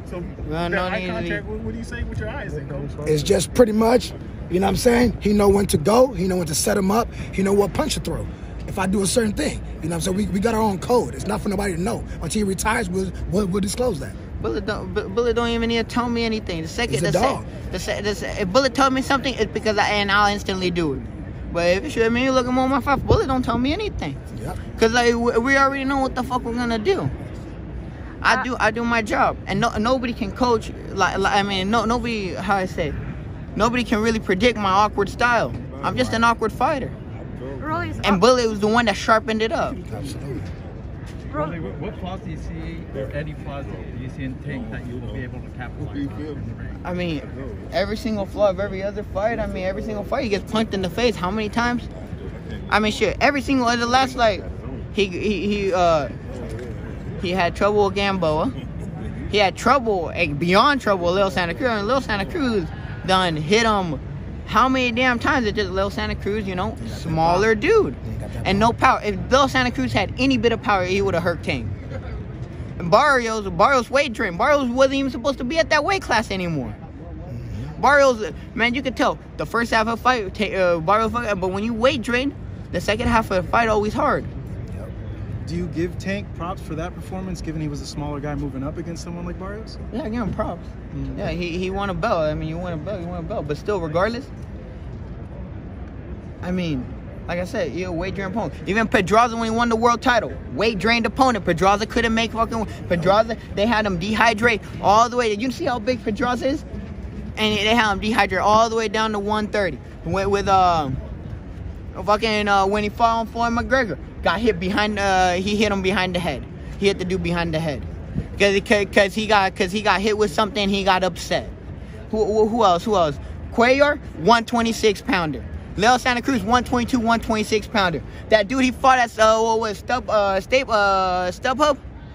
So that eye contact, what do you say with your eyes then, Coach? It's just pretty much, you know what I'm saying? He know when to go. He know when to set him up. He know what punch to throw. If I do a certain thing, you know what I'm saying? We got our own code. It's not for nobody to know. Until he retires, we'll disclose that. Bullet don't even need to tell me anything. The second if Bullet told me something, it's because I'll instantly do it. But if it should you look at my fight, Bullet don't tell me anything. Yep. Cause like we already know what the fuck we're gonna do. I do my job, and nobody can coach. Nobody. How I say, nobody can really predict my awkward style. I'm just an awkward fighter. And Bullet was the one that sharpened it up. Absolutely. Rolly, what flaws do you see, or any flaws do you see in Tank that you will be able to capitalize on in the ring? I mean, every single flaw of every other fight. I mean, every single fight he gets punched in the face. How many times? I mean, shit. Every single the last like, he had trouble with Gamboa. He had trouble, beyond trouble with Lil Santa Cruz. And Lil Santa Cruz done hit him how many damn times? It's just Lil Santa Cruz, you know, smaller dude. And no power. If Lil Santa Cruz had any bit of power, he would have hurt Tank. And Barrios weight trained. Barrios wasn't even supposed to be at that weight class anymore. Barrios, man, you could tell the first half of the fight, Barrios, but when you weight train, the second half of the fight always hard. Do you give Tank props for that performance, given he was a smaller guy moving up against someone like Barrios? Yeah, I give him props. Yeah, he won a belt. I mean, you won a belt. But still, regardless, I mean, like I said, you're a weight-drained opponent. Even Pedraza, when he won the world title, weight-drained opponent. Pedraza couldn't make fucking... Pedraza, they had him dehydrate all the way. Did you see how big Pedraza is? And they had him dehydrate all the way down to 130. With when he fought on Floyd McGregor. Got hit behind. He hit him behind the head. He hit the dude behind the head because he got hit with something. He got upset. Who else? Cuellar, 126 pounder. Lil Santa Cruz, 122, 126 pounder. That dude he fought at StubHub.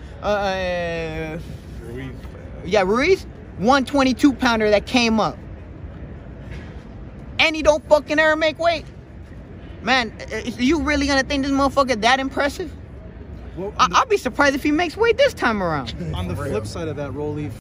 Ruiz, 122 pounder that came up. And he don't fucking ever make weight. Man, you really gonna think this motherfucker that impressive? Well, I'll be surprised if he makes weight this time around. On the flip side of that, Rolly,